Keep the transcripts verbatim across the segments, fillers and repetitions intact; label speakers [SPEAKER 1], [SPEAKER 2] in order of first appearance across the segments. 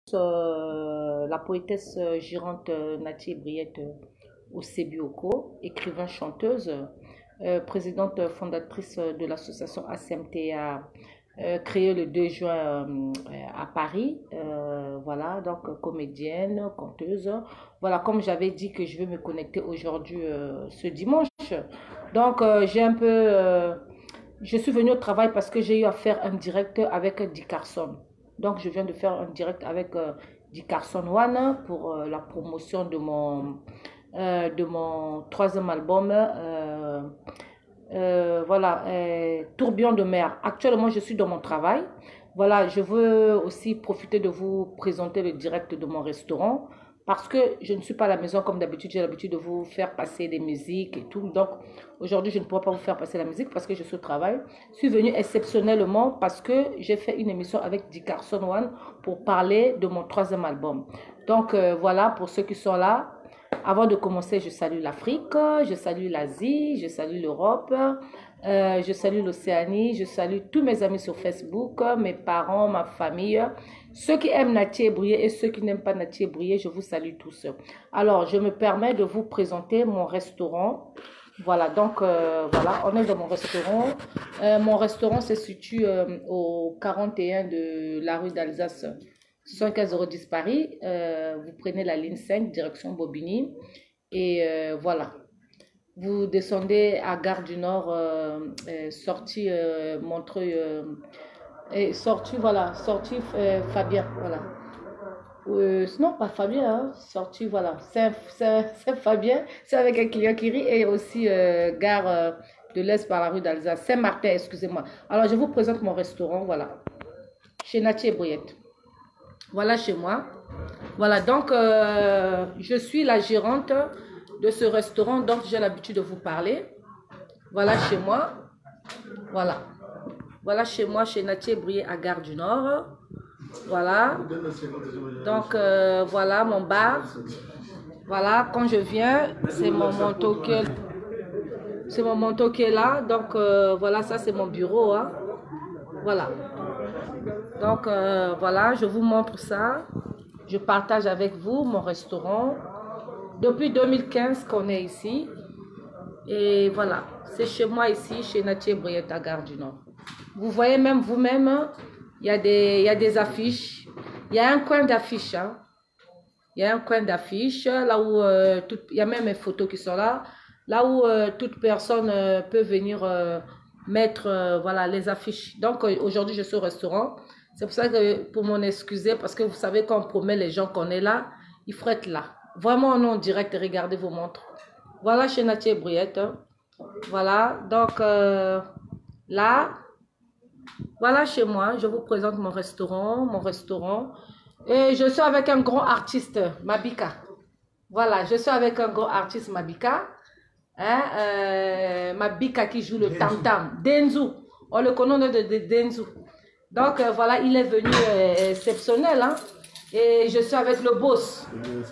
[SPEAKER 1] euh, la poétesse euh, gérante euh, Nathie Briette euh, au Sébioko, écrivain, chanteuse, euh, présidente euh, fondatrice euh, de l'association A C M T A, euh, créée le deux juin euh, à Paris. Euh, voilà, donc euh, comédienne, conteuse. Voilà, comme j'avais dit que je vais me connecter aujourd'hui, euh, ce dimanche. Donc, euh, j'ai un peu. euh, je suis venue au travail parce que j'ai eu à faire un direct avec Dick Carson. Donc, je viens de faire un direct avec euh, Dick Carson One pour euh, la promotion de mon, euh, de mon troisième album. Euh, euh, voilà, euh, Tourbillon de mer. Actuellement, je suis dans mon travail. Voilà, je veux aussi profiter de vous présenter le direct de mon restaurant parce que je ne suis pas à la maison comme d'habitude. J'ai l'habitude de vous faire passer des musiques et tout. Donc, aujourd'hui, je ne pourrai pas vous faire passer la musique parce que je suis au travail. Je suis venue exceptionnellement parce que j'ai fait une émission avec Dick Carson One pour parler de mon troisième album. Donc, euh, voilà, pour ceux qui sont là. Avant de commencer, je salue l'Afrique, je salue l'Asie, je salue l'Europe, euh, je salue l'Océanie, je salue tous mes amis sur Facebook, mes parents, ma famille, ceux qui aiment Nathie Brouillé et ceux qui n'aiment pas Nathie Brouillé, je vous salue tous. Alors, je me permets de vous présenter mon restaurant. Voilà, donc euh, voilà, on est dans mon restaurant. Euh, mon restaurant se situe euh, au quarante et un de la rue d'Alsace, soixante-quinze zéro dix Paris. Euh, vous prenez la ligne cinq, direction Bobigny. Et euh, voilà. Vous descendez à Gare du Nord, euh, euh, sortie euh, Montreuil, euh, et sortie, voilà, sortie euh, Fabien, voilà. Euh, non, pas Fabien, hein, sortie, voilà, Saint-Fabien, c'est avec un client qui rit, et aussi euh, Gare euh, de l'Est par la rue d'Alsace, Saint-Martin, excusez-moi. Alors, je vous présente mon restaurant, voilà, chez Nathie Brouillette. Voilà chez moi. Voilà, donc euh, je suis la gérante de ce restaurant, donc j'ai l'habitude de vous parler. Voilà chez moi. Voilà. Voilà chez moi, chez Nathie Brouillé à Gare du Nord. Voilà. Donc euh, voilà mon bar. Voilà, quand je viens, c'est mon manteau qui est, c'est mon manteau qui est là. Donc euh, voilà, ça c'est mon bureau. Hein. Voilà. Donc euh, voilà, je vous montre ça. Je partage avec vous mon restaurant. Depuis deux mille quinze qu'on est ici. Et voilà, c'est chez moi ici, chez Nathie Brouillette à Gare du Nord. Vous voyez même vous-même, il y a des, il y a des affiches. Il y a un coin d'affiches. Hein. Il y a un coin d'affiches, là où euh, tout, il y a même mes photos qui sont là. Là où euh, toute personne euh, peut venir euh, mettre euh, voilà, les affiches. Donc euh, aujourd'hui, je suis au restaurant. C'est pour ça que, pour m'en excuser, parce que vous savez, quand on promet les gens qu'on est là, il faut être là. Vraiment, en en direct, regardez vos montres. Voilà chez Nathie Brouillette. Hein. Voilà, donc euh, là, voilà chez moi. Je vous présente mon restaurant, mon restaurant. Et je suis avec un grand artiste, Mabika. Voilà, je suis avec un grand artiste, Mabika. Hein, euh, Mabika qui joue le tam-tam. Denzu. On le connaît de, de Denzu. Donc euh, voilà, il est venu euh, exceptionnel. Hein? Et je suis avec le boss.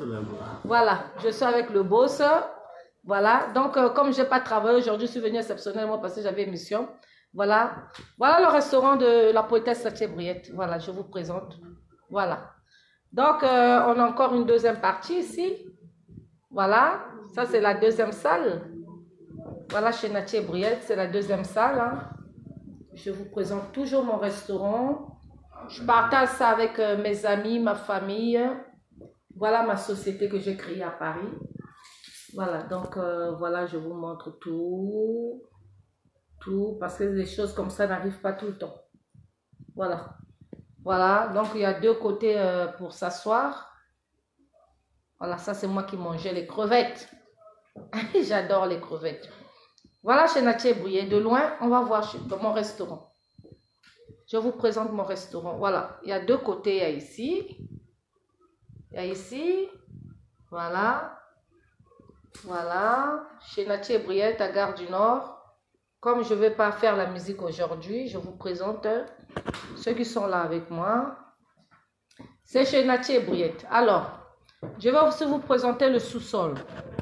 [SPEAKER 1] Voilà, je suis avec le boss. Voilà, donc euh, comme je n'ai pas travaillé aujourd'hui, je suis venue exceptionnellement parce que j'avais une mission. Voilà, voilà le restaurant de la poétesse Nathie Brouillette. Voilà, je vous présente. Voilà. Donc, euh, on a encore une deuxième partie ici. Voilà, ça c'est la deuxième salle. Voilà, chez Nathie Brouillette, c'est la deuxième salle. Hein. Je vous présente toujours mon restaurant. Je partage ça avec euh, mes amis, ma famille. Voilà ma société que j'ai créée à Paris. Voilà, donc euh, voilà, je vous montre tout. Tout, parce que des choses comme ça n'arrivent pas tout le temps. Voilà. Voilà, donc il y a deux côtés euh, pour s'asseoir. Voilà, ça c'est moi qui mangeais les crevettes. J'adore les crevettes. Voilà chez Nathie Brouillé. De loin, on va voir chez, dans mon restaurant. Je vous présente mon restaurant. Voilà, il y a deux côtés. Il y a ici. Il y a ici. Voilà. Voilà. Chez Nathie Brouillette à Gare du Nord. Comme je ne vais pas faire la musique aujourd'hui, je vous présente ceux qui sont là avec moi. C'est chez Nathie Brouillette. Alors, je vais aussi vous présenter le sous-sol.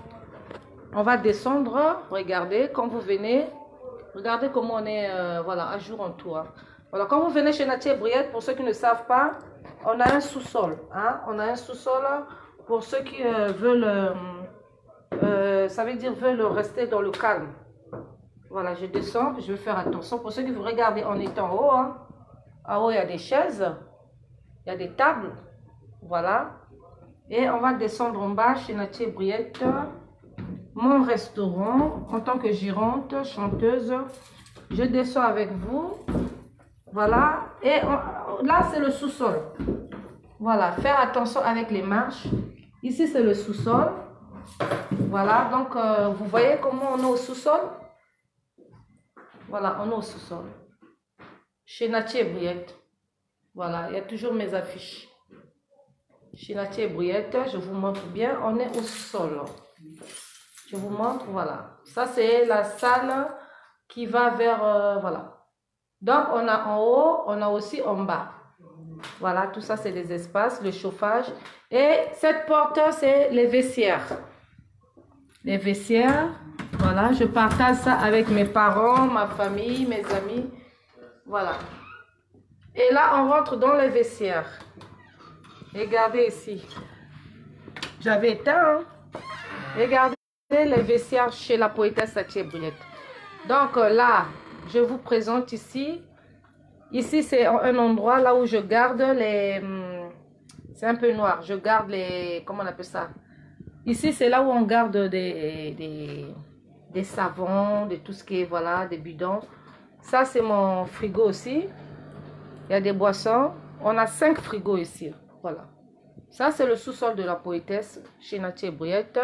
[SPEAKER 1] On va descendre. Regardez, quand vous venez, regardez comment on est euh, voilà, à jour en tout. Hein. Voilà, quand vous venez chez Nathie Brouillette, pour ceux qui ne savent pas, on a un sous-sol. Hein? On a un sous-sol pour ceux qui euh, veulent, euh, euh, ça veut dire veulent rester dans le calme. Voilà, je descends, je vais faire attention. Pour ceux qui veulent regarder, on est en haut. Hein? En haut, il y a des chaises, il y a des tables. Voilà. Et on va descendre en bas chez Nathie Briette, mon restaurant, en tant que gérante, chanteuse. Je descends avec vous. Voilà. Et on, là, c'est le sous-sol. Voilà. Faire attention avec les marches. Ici, c'est le sous-sol. Voilà. Donc, euh, vous voyez comment on est au sous-sol? Voilà, on est au sous-sol. Chez Nathie Briette. Voilà, il y a toujours mes affiches. Chez Nathie Briette, je vous montre bien, on est au sous-sol. Je vous montre, voilà. Ça, c'est la salle qui va vers, euh, voilà. Donc, on a en haut, on a aussi en bas. Voilà, tout ça, c'est des espaces, le chauffage. Et cette porte, c'est les vestiaires. Les vestiaires. Voilà, je partage ça avec mes parents, ma famille, mes amis. Voilà. Et là, on rentre dans les vestiaires. Regardez ici. J'avais éteint. Hein? Regardez les vestiaires chez la poétesse Nathie Briette. Donc là, je vous présente ici. Ici, c'est un endroit là où je garde les... C'est un peu noir. Je garde les... Comment on appelle ça? Ici, c'est là où on garde des... des des savons, de tout ce qui est, voilà, des bidons. Ça, c'est mon frigo aussi. Il y a des boissons. On a cinq frigos ici. Voilà. Ça, c'est le sous-sol de la poétesse chez Nathie Briette.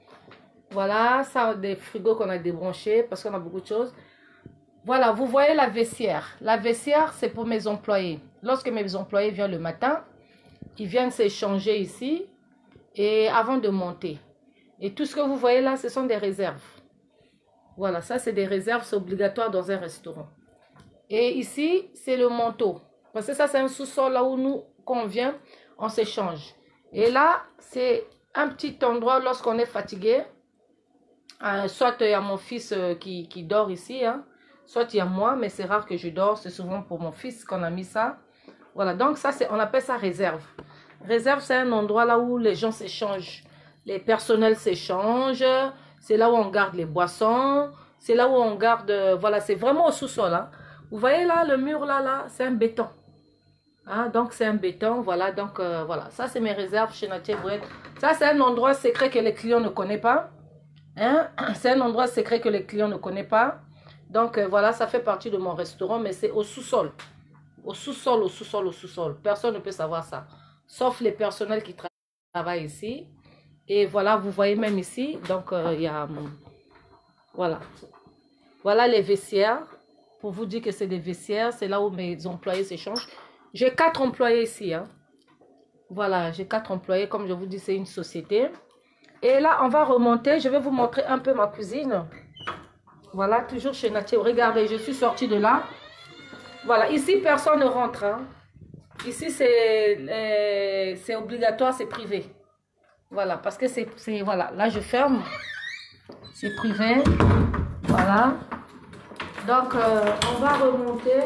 [SPEAKER 1] Voilà, ça, des frigos qu'on a débranchés parce qu'on a beaucoup de choses. Voilà, vous voyez la vestiaire. La vestiaire, c'est pour mes employés. Lorsque mes employés viennent le matin, ils viennent s'échanger ici et avant de monter. Et tout ce que vous voyez là, ce sont des réserves. Voilà, ça c'est des réserves, c'est obligatoire dans un restaurant. Et ici, c'est le manteau. Parce que ça, c'est un sous-sol là où nous, quand on vient, on s'échange. Et là, c'est un petit endroit lorsqu'on est fatigué. Euh, soit il y a mon fils euh, qui, qui dort ici, hein. Soit il y a moi, mais c'est rare que je dors. C'est souvent pour mon fils qu'on a mis ça. Voilà, donc ça, c'est, on appelle ça réserve. Réserve, c'est un endroit là où les gens s'échangent. Les personnels s'échangent. C'est là où on garde les boissons. C'est là où on garde... Euh, voilà, c'est vraiment au sous-sol. Hein. Vous voyez là, le mur là, là, c'est un béton. Hein, donc, c'est un béton. Voilà, donc, euh, voilà. Ça, c'est mes réserves chez Nathie Briette. Ça, c'est un endroit secret que les clients ne connaissent pas. Hein? C'est un endroit secret que les clients ne connaissent pas. Donc, euh, voilà, ça fait partie de mon restaurant, mais c'est au sous-sol. Au sous-sol, au sous-sol, au sous-sol. Personne ne peut savoir ça. Sauf les personnels qui tra travaillent ici. Et voilà, vous voyez même ici, donc il euh, y a, voilà, voilà les vestiaires, pour vous dire que c'est des vestiaires, c'est là où mes employés s'échangent. J'ai quatre employés ici, hein. Voilà, j'ai quatre employés, comme je vous dis, c'est une société. Et là, on va remonter, je vais vous montrer un peu ma cuisine. Voilà, toujours chez Nathie, regardez, je suis sortie de là. Voilà, ici, personne ne rentre, hein. Ici, c'est euh, c'est obligatoire, c'est privé. Voilà, parce que c'est, voilà, là je ferme, c'est privé, voilà. Donc, euh, on va remonter,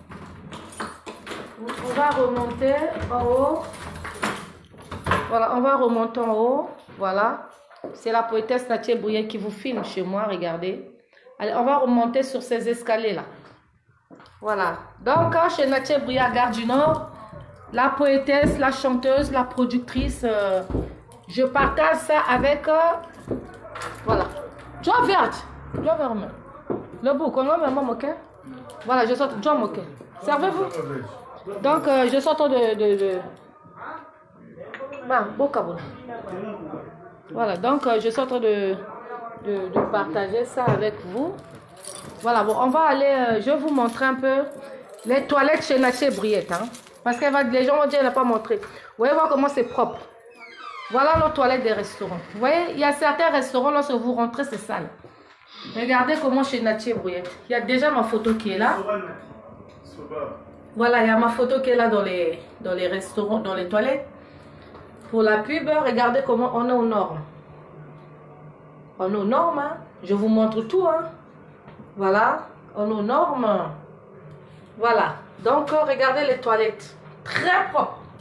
[SPEAKER 1] on va remonter en haut, voilà, on va remonter en haut, voilà. C'est la poétesse Nathie Briette qui vous filme chez moi, regardez. Allez, on va remonter sur ces escaliers-là. Voilà, donc chez Nathie Briette, Gare du Nord, la poétesse, la chanteuse, la productrice... Euh, je partage ça avec, euh, voilà, joie verte, joie verte, le bouc, on a même moqué. Voilà, je sors, joie moqué. Servez-vous. Donc, euh, je sors de, de, de, bah, beau cabot. Voilà, donc euh, je sors de, de, de partager ça avec vous. Voilà, bon, on va aller, euh, je vais vous montrer un peu les toilettes chez Nathie Briette, hein, parce que les gens vont dire qu'elle n'a pas montré. Vous voyez voir comment c'est propre. Voilà nos toilettes des restaurants. Vous voyez, il y a certains restaurants, lorsque vous rentrez, c'est sale. Regardez comment chez Nathie Briette. Il y a déjà ma photo qui est là. Voilà, il y a ma photo qui est là dans les, dans les restaurants, dans les toilettes. Pour la pub, regardez comment on est aux normes. On est aux normes, hein. Je vous montre tout, hein. Voilà, on est aux normes. Voilà. Donc, regardez les toilettes. Très propres.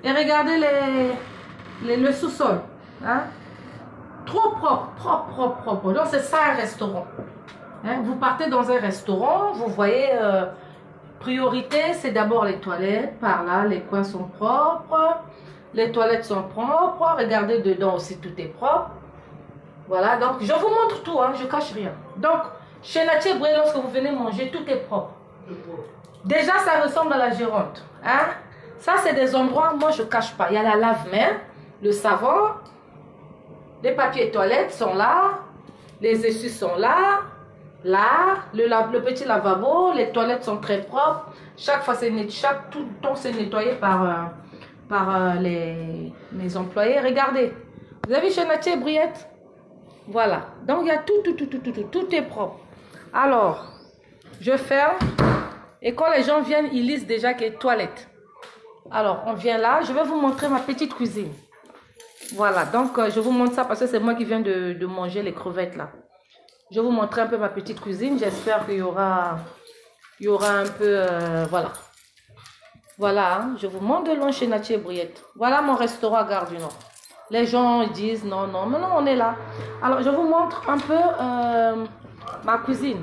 [SPEAKER 1] Et regardez les, les, le sous-sol. Hein? Trop propre, propre, propre, propre. Donc, c'est ça un restaurant. Hein? Vous partez dans un restaurant, vous voyez, euh, priorité, c'est d'abord les toilettes. Par là, les coins sont propres. Les toilettes sont propres. Regardez dedans aussi, tout est propre. Voilà, donc je vous montre tout, hein, je cache rien. Donc, chez Nathié Brouillet, lorsque vous venez manger, tout est propre. Déjà, ça ressemble à la Géronte. Hein? Ça, c'est des endroits, moi, je ne cache pas. Il y a la lave-main, le savon, les papiers toilettes sont là, les essuies sont là, là, le, le petit lavabo, les toilettes sont très propres. Chaque fois, c'est chaque tout le temps, c'est nettoyé par, euh, par euh, les, mes employés. Regardez, vous avez vu chez Nathié Brouillet? Voilà, donc il y a tout, tout, tout, tout, tout, tout, tout est propre. Alors, je ferme. Et quand les gens viennent, ils lisent déjà qu'il y a toilette. Alors, on vient là. Je vais vous montrer ma petite cuisine. Voilà, donc euh, je vous montre ça parce que c'est moi qui viens de, de manger les crevettes là. Je vais vous montrer un peu ma petite cuisine. J'espère qu'il y aura, il y aura un peu, euh, voilà. Voilà, hein, je vous montre de loin chez Nathié Brouillet. Voilà mon restaurant à Gare du Nord. Les gens ils disent non, non, mais non, on est là. Alors, je vous montre un peu euh, ma cuisine.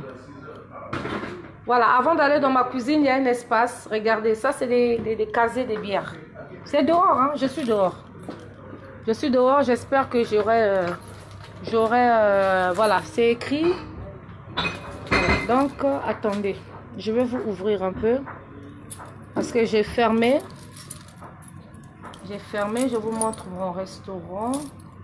[SPEAKER 1] Voilà, avant d'aller dans ma cuisine, il y a un espace. Regardez, ça, c'est des, des, des casiers de bière. C'est dehors, hein, je suis dehors. Je suis dehors, j'espère que j'aurai... Euh, j'aurai... Euh, voilà, c'est écrit. Donc, euh, attendez. Je vais vous ouvrir un peu. Parce que j'ai fermé. J'ai fermé, je vous montre mon restaurant.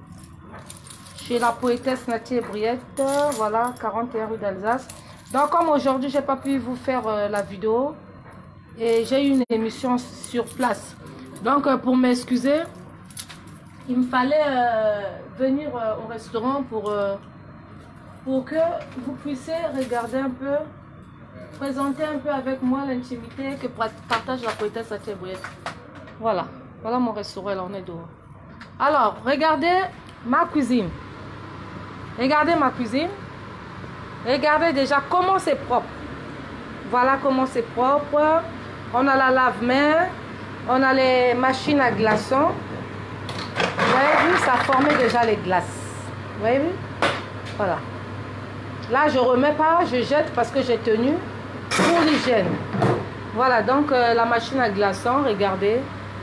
[SPEAKER 1] Chez la poétesse Nathié Brouillet, voilà, quarante et un rue d'Alsace. Donc, comme aujourd'hui, je n'ai pas pu vous faire euh, la vidéo. Et j'ai eu une émission sur place. Donc, euh, pour m'excuser, il me fallait euh, venir euh, au restaurant pour, euh, pour que vous puissiez regarder un peu, présenter un peu avec moi l'intimité que partage la poétesse Nathié Brouillet. Voilà. Voilà mon restaurant, là, on est dehors. Alors, regardez ma cuisine. Regardez ma cuisine. Regardez déjà comment c'est propre. Voilà comment c'est propre. On a la lave-main. On a les machines à glaçons. Vous voyez vu, ça formait déjà les glaces. Vous voyez vu? Voilà. Là, je ne remets pas, je jette parce que j'ai tenu pour l'hygiène. Voilà, donc euh, la machine à glaçons, regardez.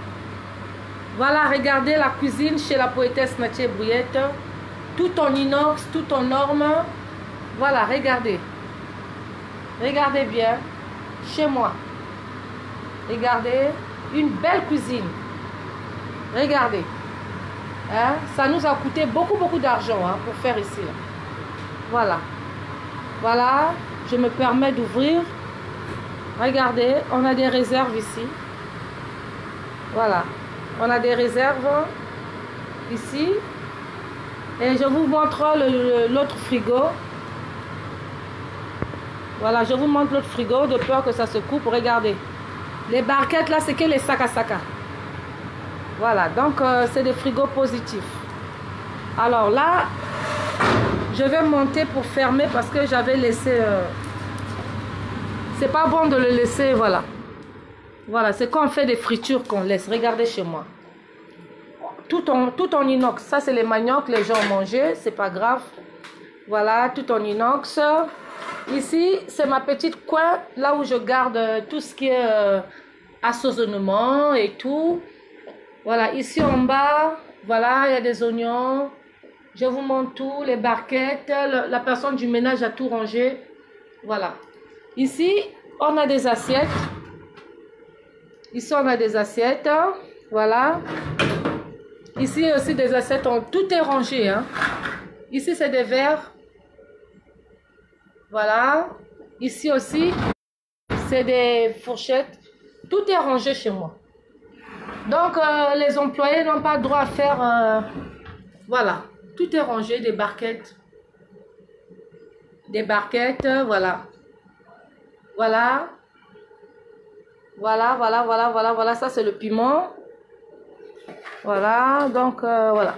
[SPEAKER 1] Voilà, regardez la cuisine chez la poétesse Nathié Brouillet. Tout en inox, tout en norme. Voilà, regardez. Regardez bien. Chez moi. Regardez. Une belle cuisine. Regardez. Hein? Ça nous a coûté beaucoup, beaucoup d'argent hein, pour faire ici. Là. Voilà. Voilà. Je me permets d'ouvrir. Regardez. On a des réserves ici. Voilà. On a des réserves ici. Et je vous montre l'autre frigo. Voilà, je vous montre l'autre frigo de peur que ça se coupe. Regardez. Les barquettes là, c'est que les sacs à sac. Voilà, donc euh, c'est des frigos positifs. Alors là, je vais monter pour fermer parce que j'avais laissé... Euh... C'est pas bon de le laisser, voilà. Voilà, c'est quand on fait des fritures qu'on laisse. Regardez chez moi. Tout en, tout en inox. Ça, c'est les maniocs. Les gens ont mangé. C'est pas grave. Voilà, tout en inox. Ici, c'est ma petite coin. Là où je garde tout ce qui est euh, assaisonnement et tout. Voilà, ici en bas. Voilà, il y a des oignons. Je vous montre tout. Les barquettes. Le, la personne du ménage a tout rangé. Voilà. Ici, on a des assiettes. Ici, on a des assiettes. Voilà. Ici aussi, des assiettes. On, tout est rangé. Hein. Ici, c'est des verres. Voilà. Ici aussi, c'est des fourchettes. Tout est rangé chez moi. Donc, euh, les employés n'ont pas le droit à faire... Euh, voilà. Tout est rangé. Des barquettes. Des barquettes. Voilà. Voilà. Voilà, voilà, voilà, voilà, voilà, ça c'est le piment. Voilà, donc euh, voilà.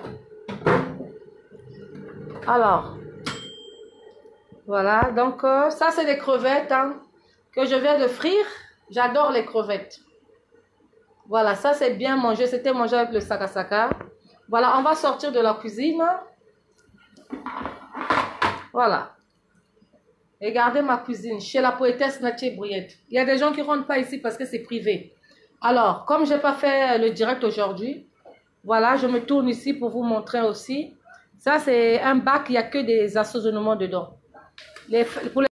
[SPEAKER 1] Alors, voilà, donc euh, ça c'est des crevettes hein, que je viens de frire. J'adore les crevettes. Voilà, ça c'est bien mangé. C'était mangé avec le sakasaka. Voilà, on va sortir de la cuisine. Voilà. Regardez ma cuisine, chez la poétesse Nathie Briette. Il y a des gens qui ne rentrent pas ici parce que c'est privé. Alors, comme je n'ai pas fait le direct aujourd'hui, voilà, je me tourne ici pour vous montrer aussi. Ça, c'est un bac, il n'y a que des assaisonnements dedans. Les, pour les